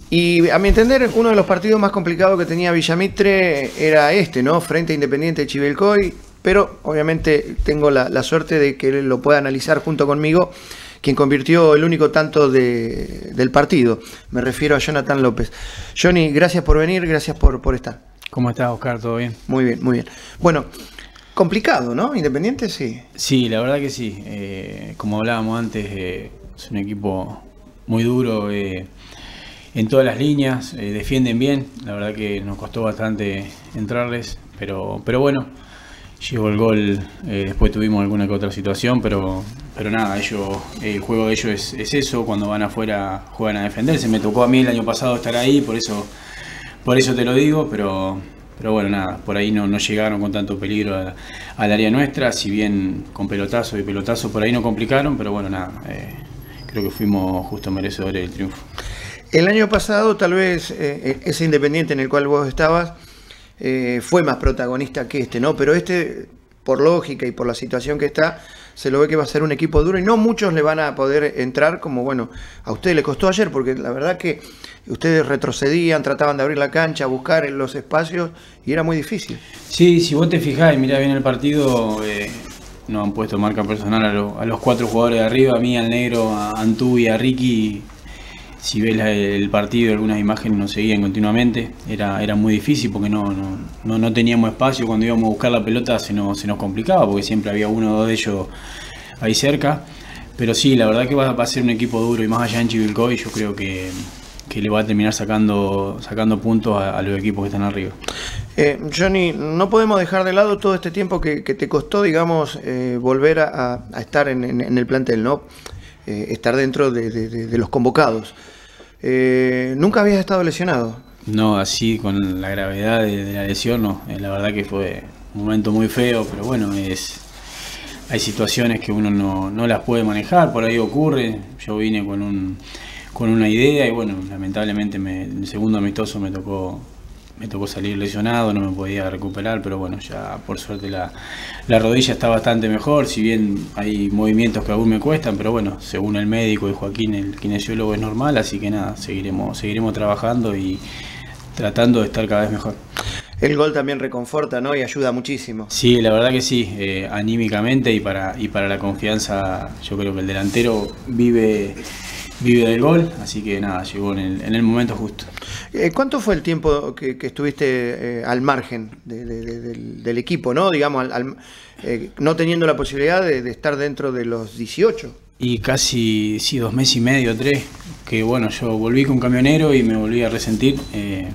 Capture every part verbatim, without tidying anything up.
Y a mi entender, uno de los partidos más complicados que tenía Villamitre era este, ¿no? Frente a Independiente de Chivilcoy, pero obviamente tengo la, la suerte de que lo pueda analizar junto conmigo quien convirtió el único tanto de, del partido. Me refiero a Jonathan López. Johnny, gracias por venir, gracias por, por estar. ¿Cómo estás, Oscar? ¿Todo bien? Muy bien, muy bien. Bueno, complicado, ¿no? Independiente, sí. Sí, la verdad que sí. Eh, como hablábamos antes, eh, es un equipo muy duro eh, en todas las líneas, eh, defienden bien. La verdad que nos costó bastante entrarles, pero, pero bueno, llegó el gol. Eh, después tuvimos alguna que otra situación, pero, pero nada, ellos, el juego de ellos es, es eso. Cuando van afuera juegan a defenderse. Me tocó a mí el año pasado estar ahí, por eso, por eso te lo digo, pero... Pero bueno, nada, por ahí no, no llegaron con tanto peligro a, al área nuestra, si bien con pelotazo y pelotazo por ahí no complicaron, pero bueno, nada, eh, creo que fuimos justo merecedores del triunfo. El año pasado tal vez eh, ese Independiente en el cual vos estabas eh, fue más protagonista que este, ¿no? Pero este, por lógica y por la situación que está, se lo ve que va a ser un equipo duro y no muchos le van a poder entrar como, bueno, a ustedes le costó ayer, porque la verdad que ustedes retrocedían, trataban de abrir la cancha, buscar en los espacios y era muy difícil. Sí, si vos te fijás y mirás bien el partido, eh, nos han puesto marca personal a, lo, a los cuatro jugadores de arriba, a mí, al negro, a Antú y a Ricky. Si ves la, el partido, algunas imágenes nos seguían continuamente, era, era muy difícil porque no, no, no, no teníamos espacio. Cuando íbamos a buscar la pelota se nos, se nos complicaba porque siempre había uno o dos de ellos ahí cerca. Pero sí, la verdad que va, va a ser un equipo duro y más allá en Chivilcoy yo creo que... que le va a terminar sacando sacando puntos a, a los equipos que están arriba. Eh, Johnny, no podemos dejar de lado todo este tiempo que, que te costó, digamos, eh, volver a, a estar en, en, en el plantel, ¿no? Eh, estar dentro de, de, de los convocados. Eh, ¿Nunca habías estado lesionado? No, así con la gravedad de, de la lesión, no. Eh, la verdad que fue un momento muy feo, pero bueno, es hay situaciones que uno no, no las puede manejar, por ahí ocurre. Yo vine con un con una idea y bueno, lamentablemente me, en el segundo amistoso me tocó me tocó salir lesionado, no me podía recuperar, pero bueno, ya por suerte la, la rodilla está bastante mejor, si bien hay movimientos que aún me cuestan, pero bueno, según el médico y Joaquín, el kinesiólogo, es normal, así que nada, seguiremos, seguiremos trabajando y tratando de estar cada vez mejor. El gol también reconforta, ¿no? Y ayuda muchísimo. Sí, la verdad que sí, eh, anímicamente y para, y para la confianza, yo creo que el delantero vive... vive del gol, así que nada, llegó en el, en el momento justo. Eh, ¿Cuánto fue el tiempo que, que estuviste eh, al margen de, de, de, del, del equipo, no? Digamos, al, al, eh, no teniendo la posibilidad de, de estar dentro de los dieciocho. Y casi, sí, dos meses y medio, tres, que bueno, yo volví con Camionero y me volví a resentir. Eh,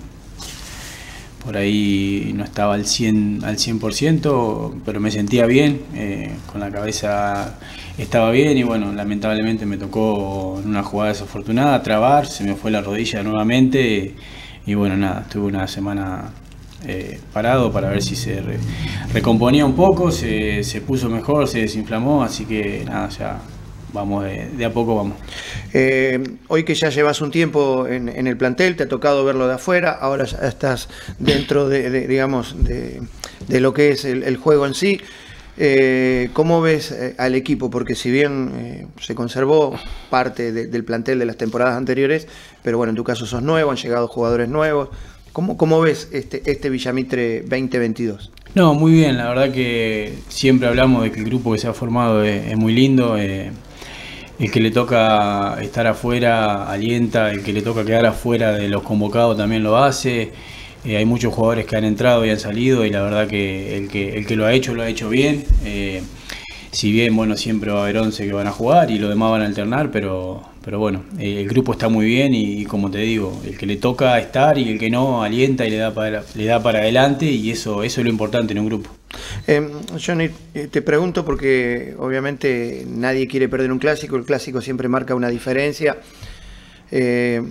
por ahí no estaba al cien por ciento, pero me sentía bien, eh, con la cabeza estaba bien y bueno, lamentablemente me tocó en una jugada desafortunada trabar, se me fue la rodilla nuevamente y bueno, nada, estuve una semana eh, parado para ver si se re, recomponía un poco, se, se puso mejor, se desinflamó, así que nada, ya vamos de, de a poco vamos. Eh, hoy que ya llevas un tiempo en, en el plantel, te ha tocado verlo de afuera, ahora ya estás dentro de, de digamos, de, de lo que es el, el juego en sí. Eh, ¿Cómo ves eh, al equipo? Porque si bien eh, se conservó parte de, del plantel de las temporadas anteriores, pero bueno, en tu caso sos nuevo, han llegado jugadores nuevos. ¿Cómo, cómo ves este, este Villamitre veinte veintidós? No, muy bien, la verdad que siempre hablamos de que el grupo que se ha formado es, es muy lindo. Eh, el que le toca estar afuera alienta, el que le toca quedar afuera de los convocados también lo hace. Eh, hay muchos jugadores que han entrado y han salido y la verdad que el que, el que lo ha hecho, lo ha hecho bien. Eh, si bien, bueno, siempre va a haber once que van a jugar y los demás van a alternar, pero, pero bueno, eh, el grupo está muy bien y, y como te digo, el que le toca estar y el que no alienta y le da para, le da para adelante y eso, eso es lo importante en un grupo. Eh, Johnny, te pregunto porque obviamente nadie quiere perder un clásico, el clásico siempre marca una diferencia. Eh,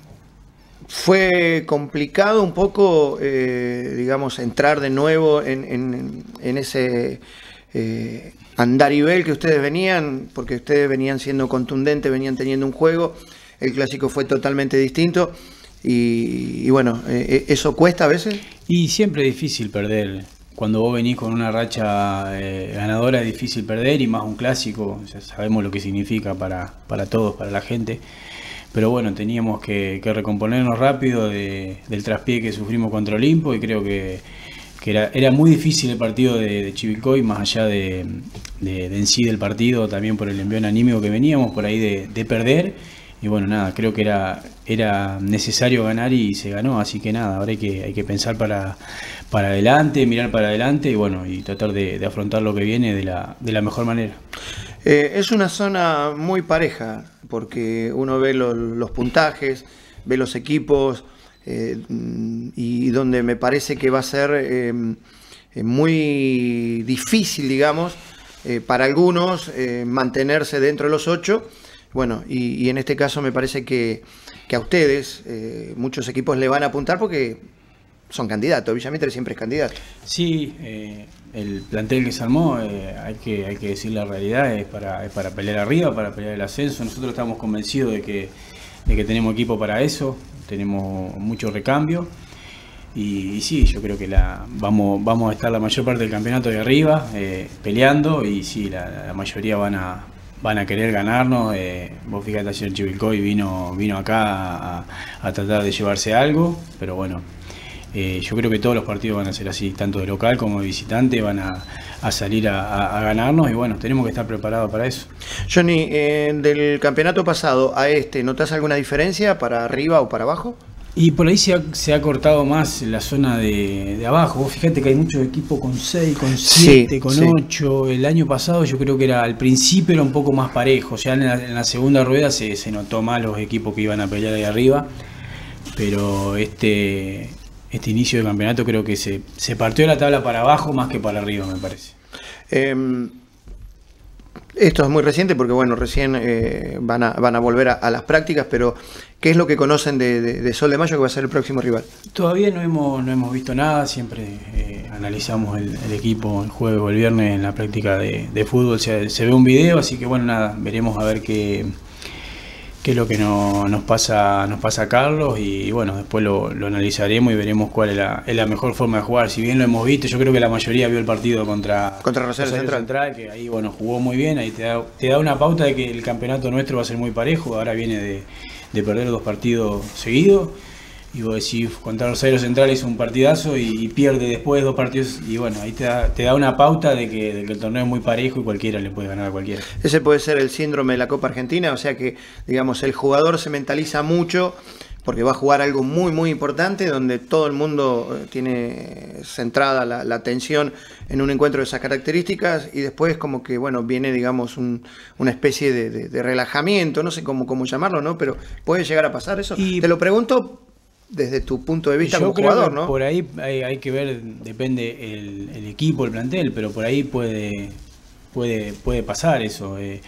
¿Fue complicado un poco, eh, digamos, entrar de nuevo en, en, en ese eh, andarivel que ustedes venían? Porque ustedes venían siendo contundentes, venían teniendo un juego, el clásico fue totalmente distinto y, y bueno, eh, ¿eso cuesta a veces? Y siempre es difícil perder. Cuando vos venís con una racha eh, ganadora es difícil perder y más un clásico, ya sabemos lo que significa para, para todos, para la gente. pero bueno, teníamos que, que recomponernos rápido de, del traspié que sufrimos contra Olimpo, y creo que, que era, era muy difícil el partido de, de Chivilcoy, más allá de, de, de en sí del partido, también por el envión anímico que veníamos por ahí de, de perder. Y bueno, nada, creo que era, era necesario ganar y se ganó, así que nada, ahora hay que, hay que pensar para, para adelante, mirar para adelante y bueno, y tratar de, de afrontar lo que viene de la, de la mejor manera. Eh, es una zona muy pareja, porque uno ve lo, los puntajes, ve los equipos, eh, y donde me parece que va a ser eh, muy difícil, digamos, eh, para algunos eh, mantenerse dentro de los ocho. Bueno, y, y en este caso me parece que, que a ustedes, eh, muchos equipos le van a apuntar porque son candidatos. Villa Mitre siempre es candidato. Sí, eh, el plantel que se armó, eh, hay que hay que decir la realidad, es para, es para pelear arriba, para pelear el ascenso. Nosotros estamos convencidos de que, de que tenemos equipo para eso, tenemos mucho recambio. Y, y sí, yo creo que la vamos, vamos a estar la mayor parte del campeonato de arriba, eh, peleando, y sí, la, la mayoría van a... van a querer ganarnos. Eh, vos fíjate, ayer Chivilcoy vino, vino acá a, a tratar de llevarse algo, pero bueno, eh, yo creo que todos los partidos van a ser así, tanto de local como de visitante, van a, a salir a, a, a ganarnos, y bueno, tenemos que estar preparados para eso. Johnny, eh, del campeonato pasado a este, ¿notás alguna diferencia para arriba o para abajo? Y por ahí se ha, se ha cortado más la zona de, de abajo. Vos fíjate que hay muchos equipos con seis, con siete, sí, con sí. ocho. El año pasado yo creo que era al principio era un poco más parejo. Ya en la, en la segunda rueda se, se notó más los equipos que iban a pelear ahí arriba. Pero este, este inicio de campeonato creo que se, se partió la tabla para abajo más que para arriba, me parece. Eh, esto es muy reciente porque bueno, recién eh, van, a, van a volver a, a las prácticas, pero ¿qué es lo que conocen de, de, de Sol de Mayo que va a ser el próximo rival? Todavía no hemos, no hemos visto nada, siempre eh, analizamos el, el equipo el jueves o el viernes en la práctica de, de fútbol, se, se ve un video, así que bueno, nada, veremos a ver qué, qué es lo que no, nos pasa nos pasa a Carlos, y, y bueno, después lo, lo analizaremos y veremos cuál es la, es la mejor forma de jugar. Si bien lo hemos visto, yo creo que la mayoría vio el partido contra, contra Rosario, Rosario Central. Central, que ahí bueno, jugó muy bien, ahí te da, te da una pauta de que el campeonato nuestro va a ser muy parejo. Ahora viene de, de perder dos partidos seguidos, y vos decís, contra Rosario Central hizo un partidazo y, y pierde después dos partidos, y bueno, ahí te da, te da una pauta de que, de que el torneo es muy parejo y cualquiera le puede ganar a cualquiera. Ese puede ser el síndrome de la Copa Argentina, o sea que, digamos, el jugador se mentaliza mucho porque va a jugar algo muy muy importante, donde todo el mundo tiene centrada la, la atención en un encuentro de esas características, y después como que, bueno, viene, digamos, un, una especie de, de, de relajamiento, no sé cómo, cómo llamarlo, ¿no? Pero puede llegar a pasar eso. Y te lo pregunto desde tu punto de vista como jugador, ¿no? Por ahí hay, hay que ver, depende el, el equipo, el plantel, pero por ahí puede, puede, puede pasar eso. Eh,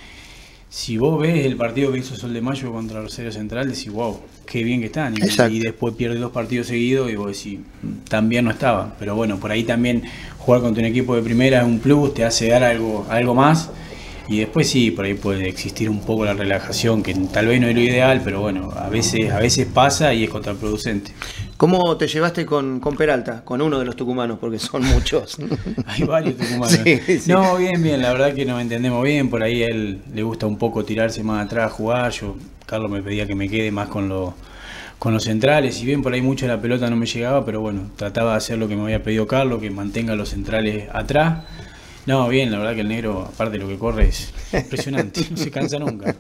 si vos ves el partido que hizo Sol de Mayo contra Rosario Central, decís, wow, qué bien que están. Y, y después pierde dos partidos seguidos y vos decís, también no estaban. Pero bueno, por ahí también jugar contra un equipo de primera es un plus, te hace dar algo, algo más. Y después sí, por ahí puede existir un poco la relajación, que tal vez no es lo ideal, pero bueno, a veces, a veces pasa y es contraproducente. ¿Cómo te llevaste con, con Peralta, con uno de los tucumanos? Porque son muchos. Hay varios tucumanos. Sí, sí. No, bien, bien, la verdad que nos entendemos bien. Por ahí a él le gusta un poco tirarse más atrás, jugar. Yo, Carlos me pedía que me quede más con, lo, con los centrales. Si bien por ahí mucho la pelota no me llegaba, pero bueno, trataba de hacer lo que me había pedido Carlos, que mantenga los centrales atrás. No, bien, la verdad que el negro, aparte de lo que corre, es impresionante, no se cansa nunca.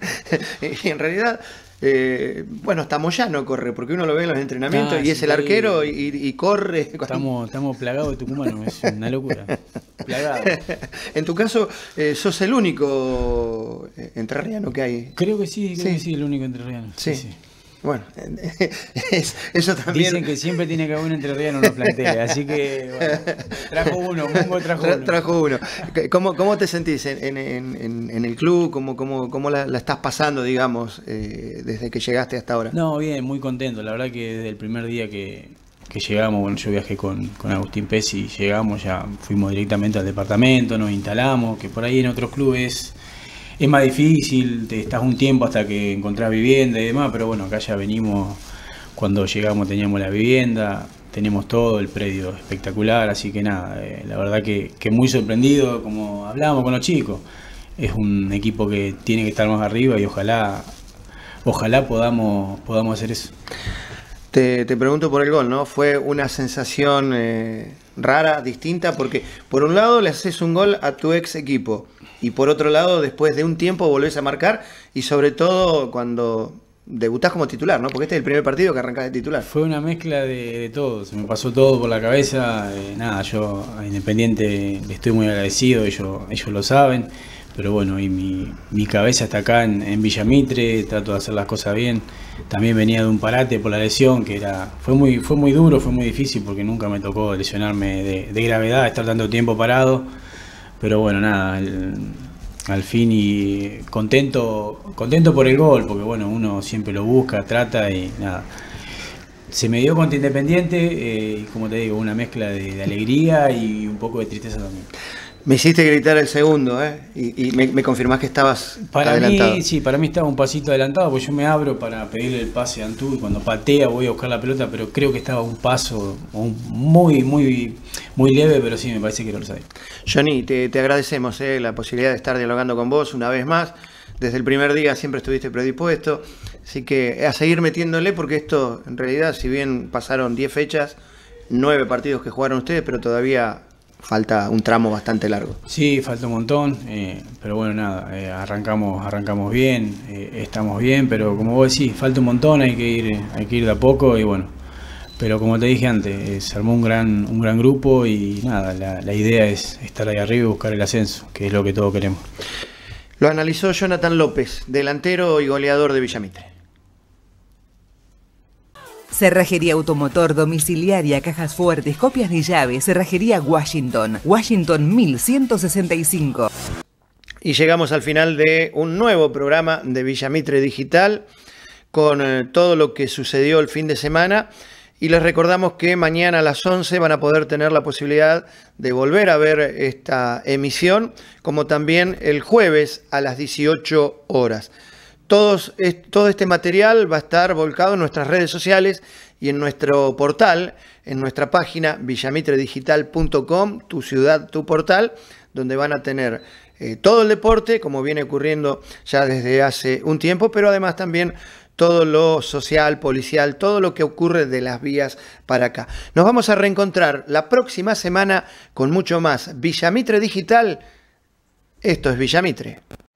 Y en realidad, eh, bueno, hasta Moyano corre, porque uno lo ve en los entrenamientos ah, y sí, es el arquero y, y corre. Estamos, estamos plagados de tucumanos, es una locura. Plagado. En tu caso, eh, sos el único entrerriano que hay. Creo que sí, creo sí. que sí, el único entrerriano. Sí. sí, sí. Bueno, es, eso también. Dicen que siempre tiene que haber un entrerriano en los planteles, así que bueno, trajo uno, Mungo trajo Tra, uno. Trajo uno. ¿Cómo, cómo te sentís en, en, en, en el club? ¿Cómo, cómo, cómo la, la estás pasando, digamos, eh, desde que llegaste hasta ahora? No, bien, muy contento. La verdad que desde el primer día que, que llegamos, bueno, yo viajé con, con Agustín Pesci, llegamos, ya fuimos directamente al departamento, nos instalamos, que por ahí en otros clubes es más difícil, te estás un tiempo hasta que encontrás vivienda y demás, pero bueno, acá ya venimos, cuando llegamos teníamos la vivienda, tenemos todo, el predio espectacular, así que nada, eh, la verdad que, que muy sorprendido, como hablábamos con los chicos, es un equipo que tiene que estar más arriba y ojalá, ojalá podamos, podamos hacer eso. Te, te pregunto por el gol, ¿no? Fue una sensación eh, rara, distinta, porque por un lado le haces un gol a tu ex equipo y por otro lado después de un tiempo volvés a marcar y sobre todo cuando debutás como titular, ¿no? Porque este es el primer partido que arrancás de titular. Fue una mezcla de, de todo, se me pasó todo por la cabeza. Eh, nada, yo a Independiente le estoy muy agradecido, ellos, ellos lo saben, pero bueno, y mi, mi cabeza está acá en, en Villa Mitre, trato de hacer las cosas bien. También venía de un parate por la lesión, que era fue muy, fue muy duro, fue muy difícil, porque nunca me tocó lesionarme de, de gravedad, estar tanto tiempo parado, pero bueno, nada, el, al fin y contento, contento por el gol, porque bueno, uno siempre lo busca, trata y nada. Se me dio contra Independiente, eh, y como te digo, una mezcla de, de alegría y un poco de tristeza también. Me hiciste gritar el segundo, ¿eh? Y, y me, me confirmás que estabas para adelantado. Mí, sí, para mí estaba un pasito adelantado, porque yo me abro para pedirle el pase a Antú y cuando patea voy a buscar la pelota, pero creo que estaba un paso un, muy, muy, muy leve, pero sí, me parece que lo sabía. Johnny, te, te agradecemos eh, la posibilidad de estar dialogando con vos una vez más. Desde el primer día siempre estuviste predispuesto, así que a seguir metiéndole, porque esto, en realidad, si bien pasaron diez fechas, nueve partidos que jugaron ustedes, pero todavía falta un tramo bastante largo. Sí, falta un montón, eh, pero bueno, nada, eh, arrancamos arrancamos bien, eh, estamos bien, pero como vos decís, falta un montón, hay que ir hay que ir de a poco y bueno, pero como te dije antes, eh, se armó un gran un gran grupo y nada, la, la idea es estar ahí arriba y buscar el ascenso, que es lo que todos queremos. Lo analizó Jonathan López, delantero y goleador de Villa Mitre. Cerrajería Automotor, domiciliaria, cajas fuertes, copias de llaves, Cerrajería Washington, Washington mil ciento sesenta y cinco. Y llegamos al final de un nuevo programa de Villa Mitre Digital, con eh, todo lo que sucedió el fin de semana. Y les recordamos que mañana a las once van a poder tener la posibilidad de volver a ver esta emisión, como también el jueves a las dieciocho horas. Todos, todo este material va a estar volcado en nuestras redes sociales y en nuestro portal, en nuestra página villamitre digital punto com, tu ciudad, tu portal, donde van a tener eh, todo el deporte, como viene ocurriendo ya desde hace un tiempo, pero además también todo lo social, policial, todo lo que ocurre de las vías para acá. Nos vamos a reencontrar la próxima semana con mucho más Villa Mitre Digital. Esto es Villa Mitre.